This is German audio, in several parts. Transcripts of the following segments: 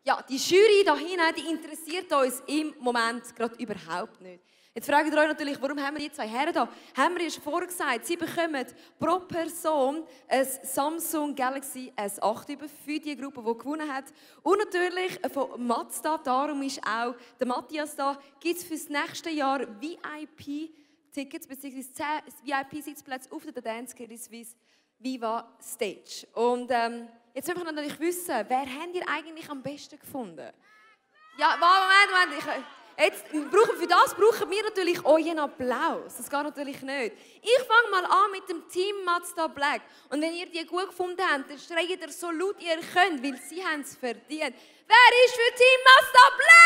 Ja, die Jury da hinten, die interessiert uns im Moment gerade überhaupt nicht. Jetzt fragt ihr euch natürlich, warum haben wir die zwei Herren da? Haben wir ja schon vorher gesagt, sie bekommen pro Person ein Samsung Galaxy S8 für die Gruppe, die gewonnen hat. Und natürlich von Mazda, darum ist auch der Matthias da, gibt es für das nächste Jahr VIP-Tickets bzw. 10 VIP-Sitzplätze auf der Dance Credit Suisse Viva Stage. Und jetzt möchte ich natürlich wissen, wer habt ihr eigentlich am besten gefunden? Ja, Moment. Für das brauchen wir natürlich euren Applaus. Das geht natürlich nicht. Ich fange mal an mit dem Team Mazda Black. Und wenn ihr die gut gefunden habt, dann schreit ihr so laut ihr könnt, weil sie haben es verdient. Wer ist für Team Mazda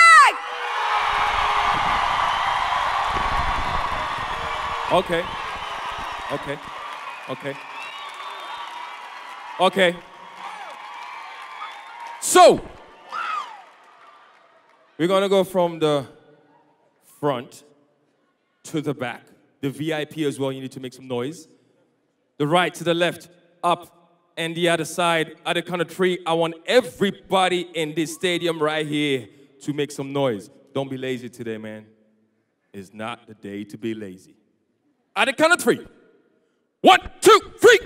Black? Okay. So, we're gonna go from the front to the back. The VIP as well, you need to make some noise. The right to the left, up, and the other side. At the count of 3, I want everybody in this stadium right here to make some noise. Don't be lazy today, man. It's not the day to be lazy. At the count of 3. 1, 2, 3.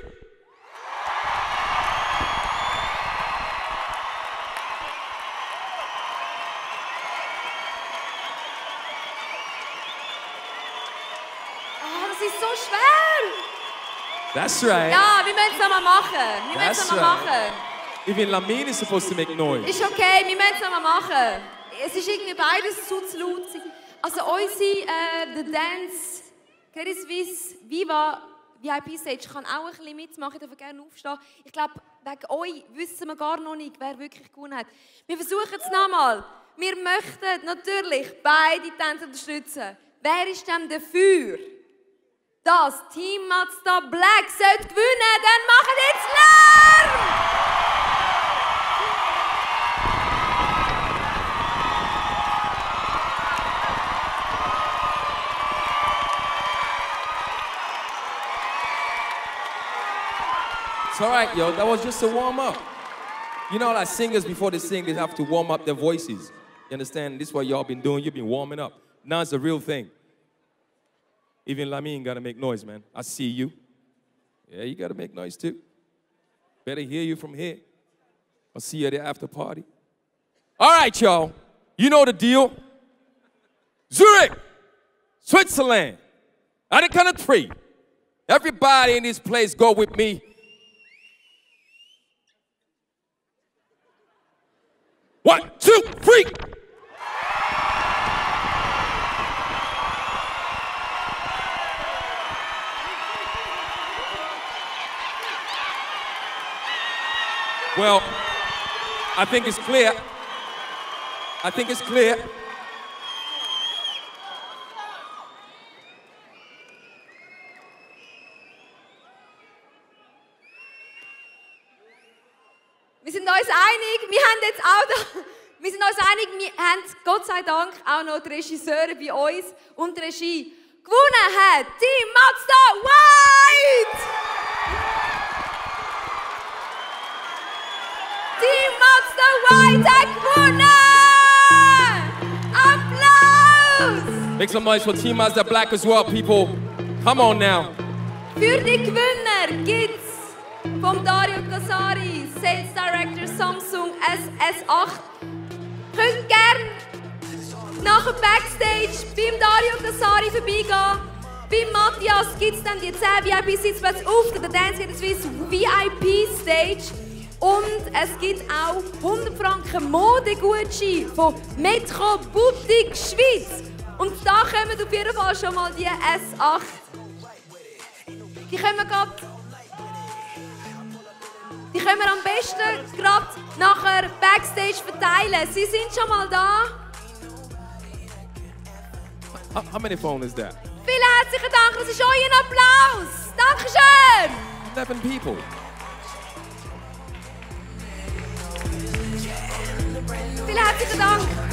Das ist so schwer! That's right. Ja, wir müssen es nochmal machen. Even Lamine is supposed to make noise. Ist okay, wir müssen es nochmal machen. Es ist irgendwie beides zu laut. Also unsere The Dance Credit Suisse Viva VIP Stage kann auch ein bisschen mitmachen. Ich darf gerne aufstehen. Ich glaube, wegen euch wissen wir gar noch nicht, wer wirklich gewonnen hat. Wir versuchen es nochmal. Wir möchten natürlich beide Tänze unterstützen. Wer ist denn dafür, dass Team Mazda Black sollte gewinnen? Dann machen jetzt Lärm! It's all right, yo. That was just a warm-up. You know, like singers, before they sing, they have to warm up their voices. You understand? This is what y'all been doing. You've been warming up. Now it's a real thing. Even Lamine got to make noise, man. I see you. Yeah, you got to make noise, too. Better hear you from here. I'll see you at the after party. All right, y'all. You know the deal. Zurich, Switzerland. At the count of 3. Everybody in this place, go with me. 1, 2, 3. Well, I think it's clear. Wir sind uns einig, wir haben Gott sei Dank auch noch die Regisseure bei uns und die Regie. Gewonnen hat Team Mazda White! Team Mazda White hat gewonnen! Applaus! Make some noise for Team Mazda Black as well, people. Come on now. Für die Gewinner gibt's vom Dario Casari, Sales Director Samsung S8. Könnt gerne nachher Backstage beim Dario Casari vorbeigehen. Beim Matthias gibt es dann die 10 VIP-Sitzplätze auf der Dance Credit Suisse VIP-Stage. Und es gibt auch 100 Franken Modegutschein von Metro Boutique Schweiz. Und da kommen auf jeden Fall schon mal die S8. Die können wir am besten gerade nachher Backstage verteilen. Sie sind schon mal da. How many phones is that? Vielen herzlichen Dank, das ist euer Applaus. Dankeschön. 11 people. Vielen herzlichen Dank.